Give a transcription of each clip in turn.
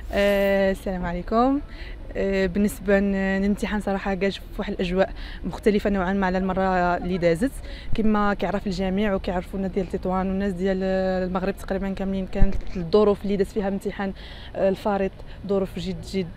السلام عليكم. بالنسبه للامتحان صراحه جا في واحد الاجواء مختلفه نوعا ما على المره اللي دازت. كما كيعرف الجميع وكيعرفوا الناس ديال تطوان والناس ديال المغرب تقريبا كاملين، كانت الظروف اللي داز فيها الامتحان الفريط ظروف جد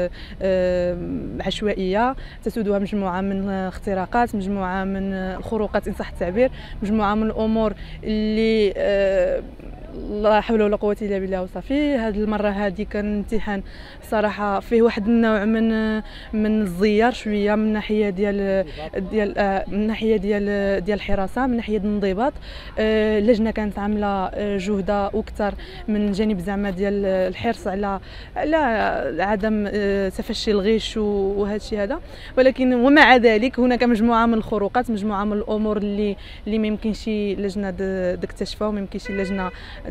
عشوائيه، تسودها مجموعه من الاختراقات، مجموعه من الخروقات ان صح التعبير، مجموعه من الامور اللي لا حول ولا قوه الا بالله وصافي. هذه المره هذه كان امتحان صراحه فيه واحد النوع من الزيار شويه من ناحيه من ناحيه ديال الحراسه، من ناحيه الانضباط. اللجنه كانت عامله جهده اكثر من جانب زعما ديال الحرص على عدم تفشي الغش وهذا الشيء هذا، ولكن ومع ذلك هناك مجموعه من الخروقات، مجموعه من الامور اللي ما يمكنش لجنه تكتشفها وما يمكنش لجنه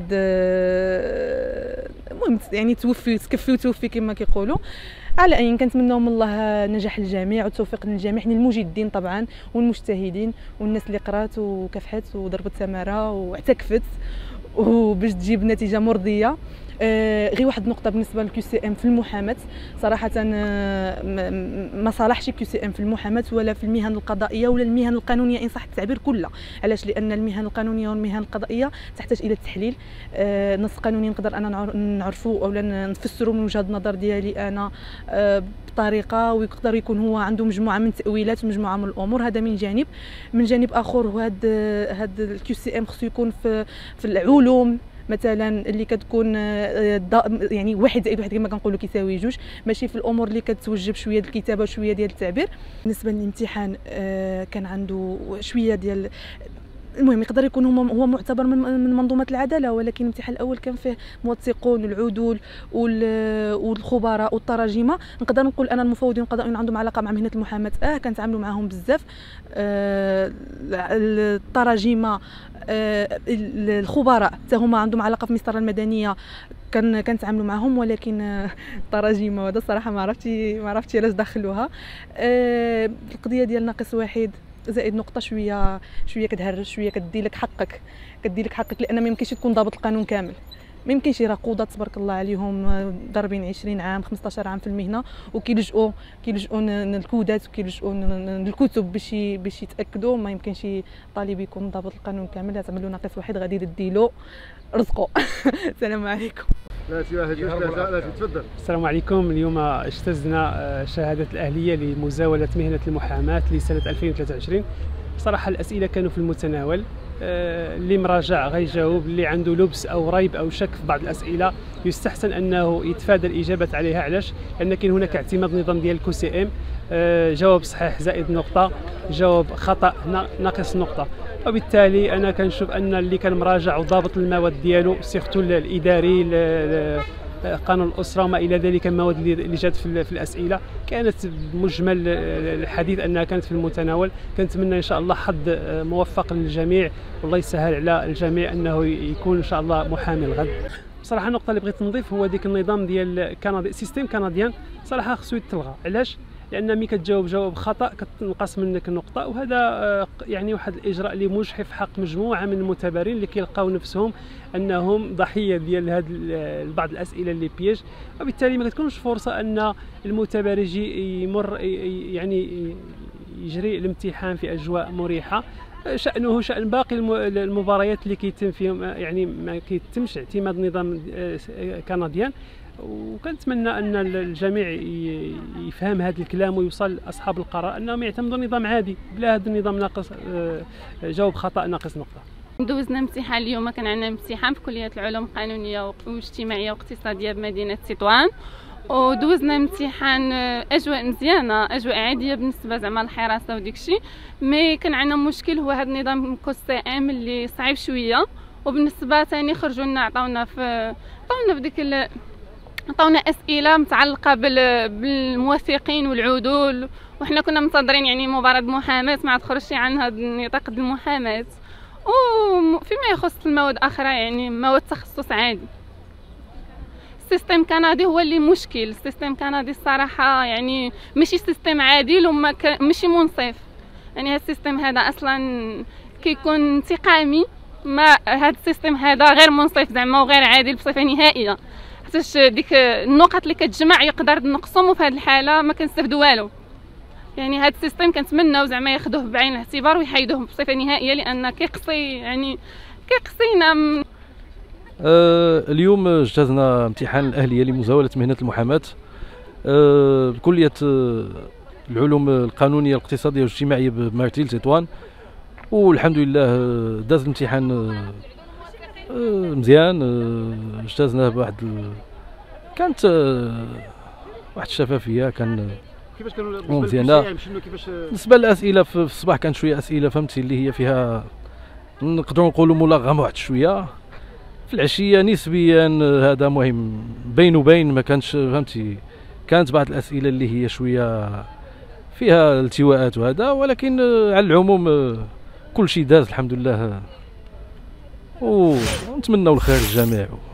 المهم يعني تكفي وتوفي كما كيقولوا. على اي كنتمنوا من الله نجاح الجميع والتوفيق للجميع، المجدين طبعا والمجتهدين والناس اللي قرات وكافحت وضربت ثمره واعتكفت وباش تجيب نتيجه مرضيه. غير واحد النقطه بالنسبه للكيو سي ام في المحاماه، صراحه ما صالحش كيو سي ام في المحاماه ولا في المهن القضائيه ولا المهن القانونيه ان صح التعبير كلها. علاش؟ لان المهن القانونيه والمهن القضائيه تحتاج الى التحليل. نص قانوني نقدر انا نعرفو او نفسرو من وجهه النظر ديالي انا بطريقه، ويقدر يكون هو عنده مجموعه من التاويلات ومجموعه من الامور. هذا من جانب. من جانب اخر هذا الكيو سي ام خصو يكون في العلوم مثلا اللي كتكون يعني 1+1 كما كنقولوا كيساوي 2، ماشي في الامور اللي كتوجب شويه ديال الكتابه وشويه ديال التعبير. بالنسبه للامتحان كان عنده شويه ديال المهم يقدر يكون هو معتبر من منظومه العداله، ولكن الامتحان الاول كان فيه موثقون العدول والخبراء والتراجمه. نقدر نقول انا المفوضين القضائيين عندهم علاقه مع مهنه المحاماه، كنتعاملوا معهم بزاف. التراجمه الخبراء حتى هما عندهم علاقه في المسطره المدنيه، كنتعاملوا معهم، ولكن التراجمه هذا الصراحه ما عرفتي علاش دخلوها. القضيه ديال ناقص واحد زائد نقطه شويه كتهرج، شويه كدي لك حقك لان ما يمكنش تكون ضابط القانون كامل. ما يمكنش، راه قضاة تبارك الله عليهم ضاربين 20 عام 15 عام في المهنه وكيلجؤوا للكودات وكيلجؤوا للكتب باش يتاكدوا. ما يمكنش طالب يكون ضابط القانون كامل، تعملوا ناقص واحد غادي يديلو رزقه. السلام عليكم. لا تفضل. السلام عليكم. اليوم اجتزنا شهاده الاهليه لمزاوله مهنه المحاماه لسنه 2023. صراحه الاسئله كانوا في المتناول، اللي مراجع غيجاوب، اللي عنده لبس او ريب او شك في بعض الاسئله يستحسن انه يتفادى الاجابه عليها. علاش؟ لان كاين هناك اعتماد نظام ديال الكو سي ام، جواب صحيح زائد نقطه، جواب خطا ناقص نقطه. وبالتالي انا كنشوف ان اللي كان مراجع وضابط المواد ديالو سيرتو الاداري قانون الاسره وما الى ذلك، المواد اللي جات في الاسئله كانت مجمل الحديث انها كانت في المتناول. كنتمنى ان شاء الله حظ موفق للجميع، والله يسهل على الجميع انه يكون ان شاء الله محامي الغد. بصراحه النقطه اللي بغيت نضيف هو ديك النظام ديال سيستيم كنديان، صراحه خصو يتلغى. علاش؟ لان ملي كتجاوب جواب خطا كتنقص منك النقطه، وهذا يعني واحد الاجراء اللي مجحف حق مجموعه من المتبرين اللي كيلقاو نفسهم انهم ضحيه ديال هاد بعض الاسئله اللي بيج. وبالتالي ما كتكونش فرصه ان المتبرج يمر يعني يجري الامتحان في اجواء مريحه. شأنه شأن باقي المباريات اللي كيتم فيهم، يعني ما كيتمش اعتماد نظام كنديان. وكنتمنى ان الجميع يفهم هذا الكلام ويوصل لاصحاب القرار انهم يعتمدوا نظام عادي بلا هذا النظام ناقص جواب خطا ناقص نقطه. دوزنا امتحان اليوم، كان عندنا امتحان في كليه العلوم القانونيه والاجتماعيه والاقتصاديه بمدينه تطوان، ودوزنا امتحان اجواء مزيانه، اجواء عاديه بالنسبه زعما الحراسه وداكشي. مي كان عندنا مشكل هو هذا النظام كو سي ام اللي صعيب شويه. وبالنسبه ثاني خرجوا لنا عطاونا في ديك عطاونا اسئله متعلقه بالموثقين والعدول، وحنا كنا منتظرين يعني مباراه محاماه ما تخرجش عن هذا النطاق ديال المحاماه. وفيما يخص المواد اخرى يعني مواد تخصص عادي. السيستم الكندي هو اللي مشكل. السيستم الكندي الصراحه يعني ماشي سيستم عادل ماشي منصف. يعني هذا السيستم هذا اصلا كيكون انتقامي ما هذا السيستم هذا غير منصف زعما وغير عادل بصفه نهائيه، حيتاش ديك النقط اللي كتجمع يقدر نقصهم، وفي هذه الحاله ما كنستافدوا والو. يعني هذا السيستم كنتمناو زعما ياخذوه بعين الاعتبار ويحيدوه بصفه نهائيه، لان كيقصي يعني كيقصينا. اليوم اجتزنا امتحان الأهلية لمزاولة مهنة المحاماة بكلية العلوم القانونية الاقتصادية والاجتماعية بمارتيل تطوان، والحمد لله داز الامتحان مزيان. اجتزناه بواحد كانت واحد الشفافية، كان كيفاش كانوا مزيانة. بالنسبة للأسئلة في الصباح كانت شوية أسئلة فهمتي اللي هي فيها نقدروا نقولوا ملغمة واحد شوية. في العشية نسبيا هذا مهم، بين وبين ما كانش فهمتي، كانت بعض الأسئلة اللي هي شوية فيها التواءات وهذا، ولكن على العموم كل شيء داز الحمد لله، ونتمنوا الخير للجميع.